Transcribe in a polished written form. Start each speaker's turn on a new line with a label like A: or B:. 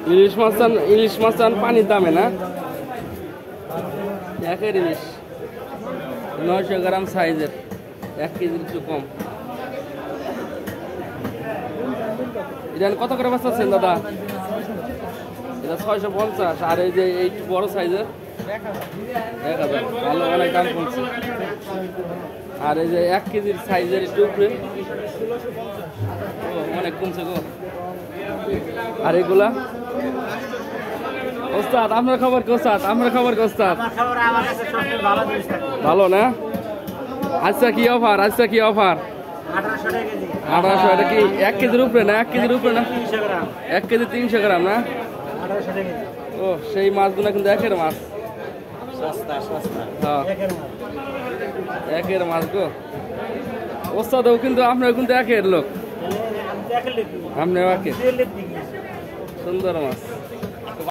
A: ইলিশ মাছ চান পানির দামে না? একের ইলিশ 900 গ্রাম সাইজের, 1 কেজির একটু কম। এটা কত করে বাঁচতেছেন দাদা? এটা 650। আর এই যে এই বড় সাইজের 1000। ভালো, অনেক দাম কমছে। আর এই যে 1 কেজির সাইজের একটু উপরে অনেক কমছে গো। আর এগুলা ওস্তাদ আপনার খবর কি ওস্তাদ? আপনার খবর কি ওস্তাদ? ভালো না? আচ্ছা কি অফার? 1800 এটা কি 1 কেজির উপরে না? 1 কেজির উপরে না? 1 কেজি 300 গ্রাম না? ও সেই মাছগুলো কিন্তু একের মাছ, একের মাছ গো ওস্তাদও কিন্তু আপনার কিন্তু একের লোক, আপনি একের। সুন্দর মাছ।